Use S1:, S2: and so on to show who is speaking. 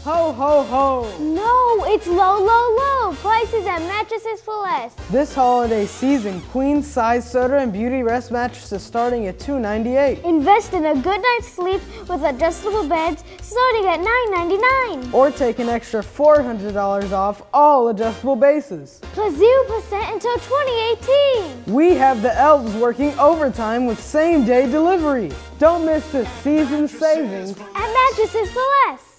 S1: Ho, ho, ho!
S2: No, it's low, low, low. Prices at Mattresses for Less.
S1: This holiday season, queen size Soda and Beauty Rest mattresses starting at $298.
S2: Invest in a good night's sleep with adjustable beds starting at $9.99.
S1: Or take an extra $400 off all adjustable bases.
S2: Plus 0% until 2018.
S1: We have the elves working overtime with same-day delivery. Don't miss this season's savings
S2: At Mattresses for Less.